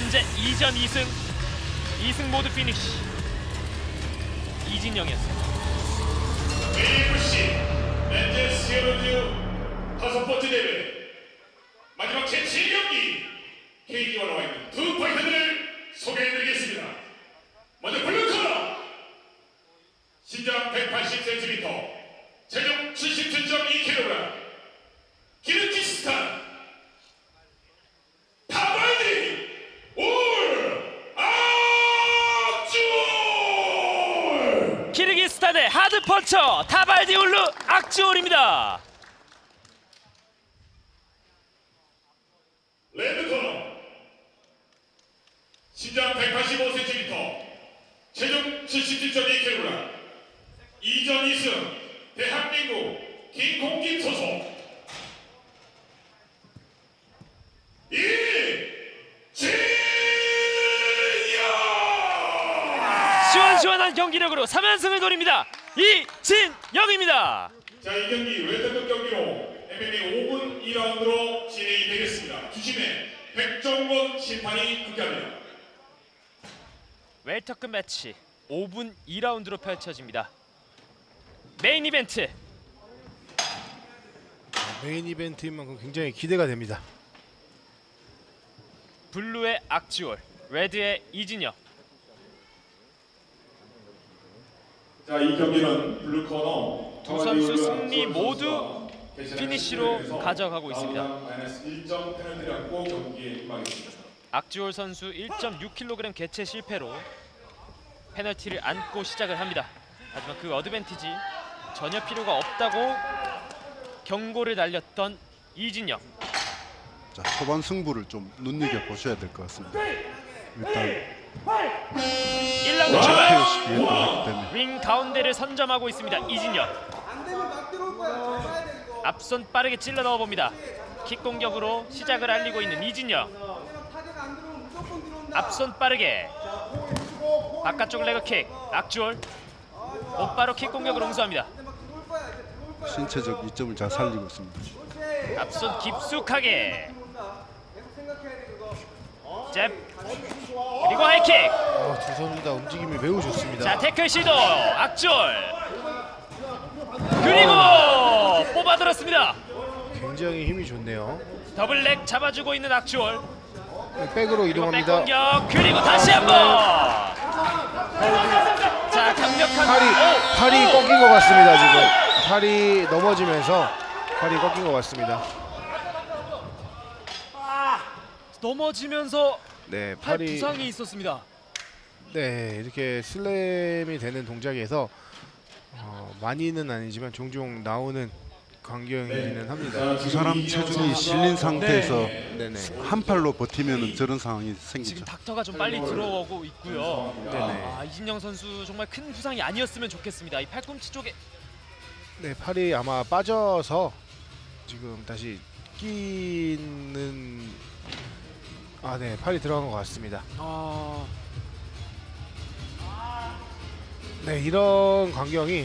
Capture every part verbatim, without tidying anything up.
현재 이 전 이 승, 이 승 모두 피니쉬. 이진영이었습니다. 에이에프씨 렌제스 히어로즈 다섯 번째 대회 마지막 제칠 경기 케이지와 나와 있는 두 파이터들을 소개해드리겠습니다. 먼저 블루코너 신장 백팔십 센티미터 체중 칠십칠 점 이 킬로그램 키르기스탄 타발디 울 악주올. 키르기스탄의 하드펀처 타발디울루 악주올입니다. 레드코너 신장 백팔십오 센티미터 체중 칠십칠 점 이 킬로그램 이 전 이 승 대한민국 김콩김 소속 이진영. 시원시원한 경기력으로 삼 연승을 노립니다. 이진영입니다. 자, 이 경기 웰터급 경기로 엠엠에이 오 분 이 라운드로 진행이 되겠습니다. 주심의 백종원 심판이 함께합니다. 웰터급 매치 오 분 이 라운드로 펼쳐집니다. 메인 이벤트. 메인 이벤트인 만큼 굉장히 기대가 됩니다. 블루의 악주올, 레드의 이진영. 자, 이 경기는 블루코너 두 선수 승리 모두 피니쉬로 가져가고 있습니다. 일 점 페널티를 안고 경기에 임하겠습니다. 악주올 선수 일 점 육 킬로그램 개체 실패로 페널티를 안고 시작을 합니다. 하지만 그 어드밴티지 전혀 필요가 없다고 경고를 날렸던 이진영. 자, 초반 승부를 좀 눈여겨 보셔야 될 것 같습니다. 일단 일 라운드 출발. 케이오스 기회가 때문에 링 가운데를 선점하고 있습니다. 이진영. 앞손 빠르게 찔러 넣어봅니다. 킥 공격으로 시작을 알리고 있는 이진영. 앞손 빠르게 바깥쪽 레그킥. 악주올 곧바로 킥 공격으로 응수합니다. 신체적 이점을 잘 살리고 있습니다. 앞손 깊숙하게 잽 그리고 하이킥. 어, 두 선수 다 움직임이 매우 좋습니다. 자, 태클 시도 악주올 그리고 뽑아들었습니다. 굉장히 힘이 좋네요. 더블렉 잡아주고 있는 악주올. 백으로 백 이동합니다. 공격 그리고 다시 한번. 자, 강력한 팔이 오! 팔이 오! 꺾인 것 같습니다. 지금 팔이 넘어지면서 팔이 꺾인 것 같습니다. 넘어지면서 네, 팔 팔이 부상이 있었습니다. 네, 이렇게 슬램이 되는 동작에서 어, 많이는 아니지만 종종 나오는 광경이기는 합니다. 두 사람 체중이 실린 상태에서 네네. 한 팔로 버티면 저런 상황이 생기죠. 지금 닥터가 좀 빨리 들어오고 있고요. 네네. 아, 이진영 선수 정말 큰 부상이 아니었으면 좋겠습니다. 이 팔꿈치 쪽에 네, 팔이 아마 빠져서 지금 다시 끼는 아, 네, 팔이 들어간 것 같습니다. 아, 네, 이런 광경이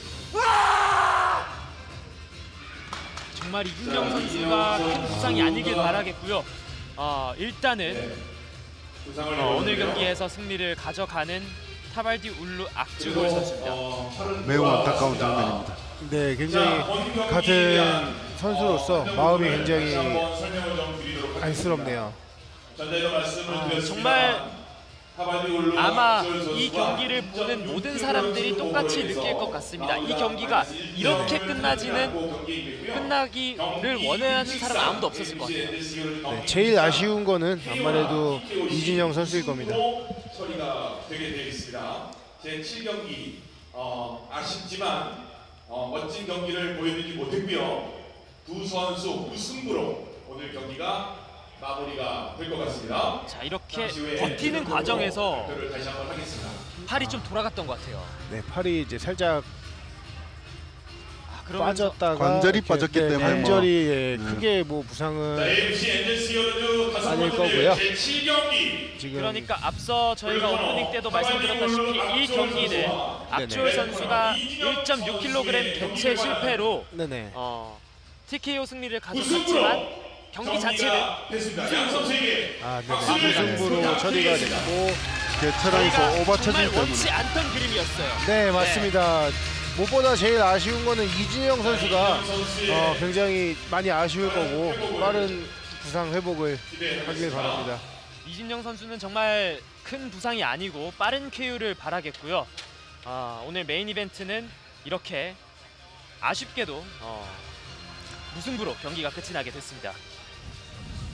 정말 이진영 선수가 큰 부상이 아니길 바라겠고요. 아, 일단은 어, 오늘 경기에서 승리를 가져가는 타발디 울루 악주올 선수입니다. 매우 안타까운 장면입니다. 네, 굉장히 같은 선수로서 마음이 굉장히 안쓰럽네요. 아, 정말 아마 이 경기를 보는 모든 사람들이 똑같이 느낄 것 같습니다. 이 경기가 이렇게 끝나지는 끝나기를 원하는 사람 아무도 없었을 것 같아요. 네, 제일 아쉬운 거는 아무래도 이진영 선수일 겁니다. 처리가 되게 되어 있습니다. 제칠 경기 어, 아쉽지만 어, 멋진 경기를 보여드리지 못했고요. 두 선수 무승부로 오늘 경기가 마무리가 될 것 같습니다. 자, 이렇게 버티는 과정에서 다시 한번 하겠습니다. 팔이 좀 돌아갔던 것 같아요. 네, 팔이 이제 살짝 아, 그러면서 빠졌다가 관절이 이렇게, 빠졌기 네, 때문에 관절이 예, 뭐, 크게 뭐 부상은 에이에프씨 엔젤스 히어로즈 다섯 아닐 번째 거고요. 제칠 경기 지금 그러니까 앞서 저희가 오프닝 때도 말씀드렸다시피 이 경기는 악주올 선수가 일 점 육 킬로그램 개체 실패로 네네. 어, 티케이오 승리를 가져갔지만 경기 자체는 됐습니다. 양 선수에게 아, 네. 박수를 무승부로 주겠습니다. 처리가 됐고, 베테랑에서 정말 오버차징 때문에 원치 않던 그림이었어요. 네, 맞습니다. 무엇보다 제일 아쉬운 거는 이진영 선수가 어, 굉장히 많이 아쉬울 거고 빠른 부상 회복을 하길 바랍니다. 이진영 선수는 정말 큰 부상이 아니고 빠른 쾌유를 바라겠고요. 아, 오늘 메인 이벤트는 이렇게 아쉽게도 어, 무승부로 경기가 끝이 나게 됐습니다.